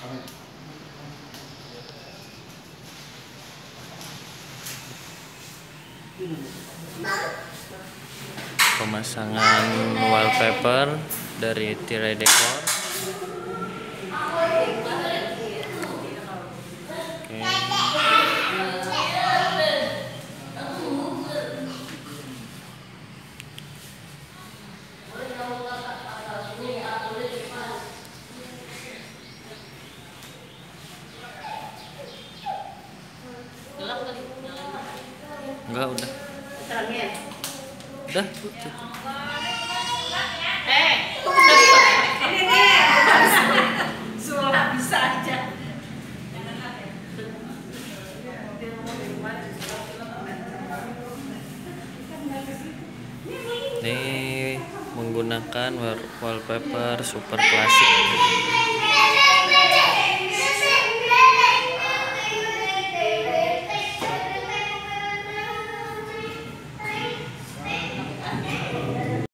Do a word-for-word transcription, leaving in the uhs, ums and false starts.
Pemasangan wallpaper dari Tirai Dekor. Oke. Enggak, udah. Udah. Eh, ini nih. Sulap bisa aja. Ini menggunakan wallpaper super klasik.